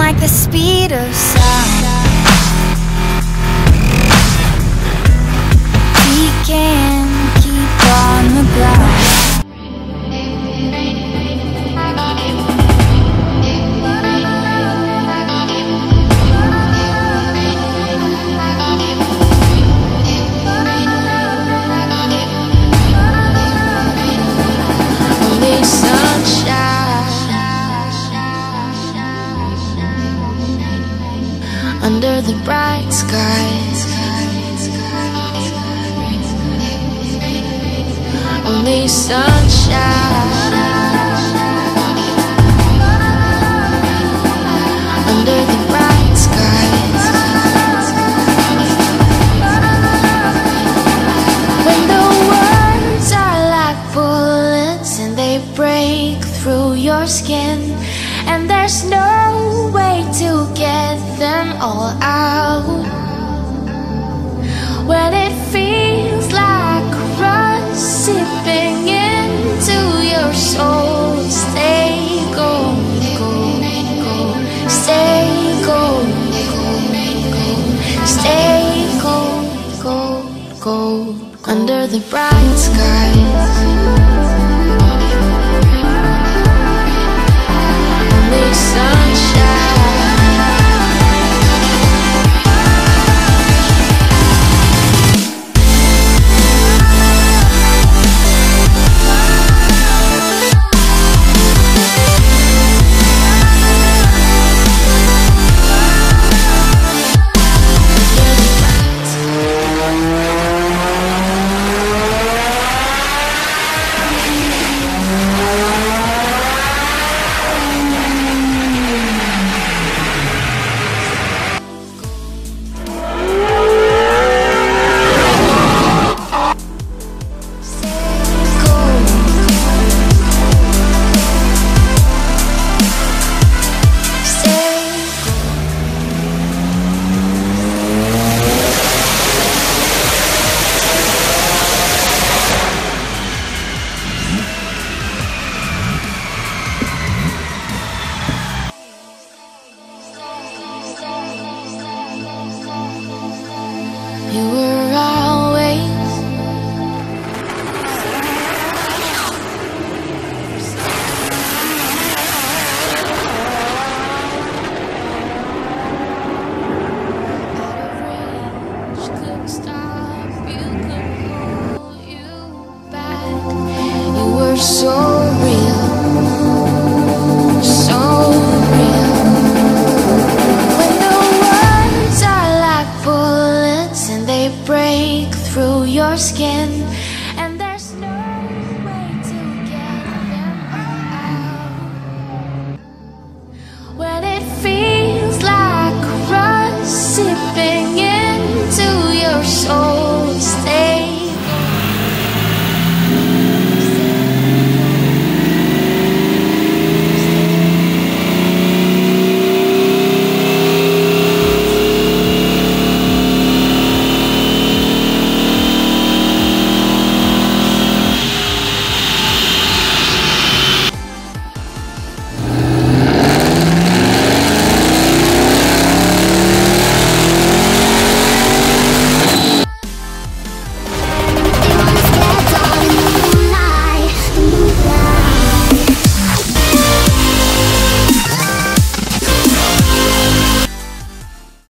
like the speed of sound. We can keep on the ground. Under the bright skies, only sunshine. Under the bright skies, when the words are like bullets and they break through your skin, and there's no way to get them all out. When it feels like rust seeping into your soul, stay gold, gold, gold. Stay gold, gold, gold. Stay gold, gold, gold. Under the bright skies, only sunshine. You were always couldn't stop you, couldn't hold you back. You were so real, so real. When the words are like bullets and they break through your skin,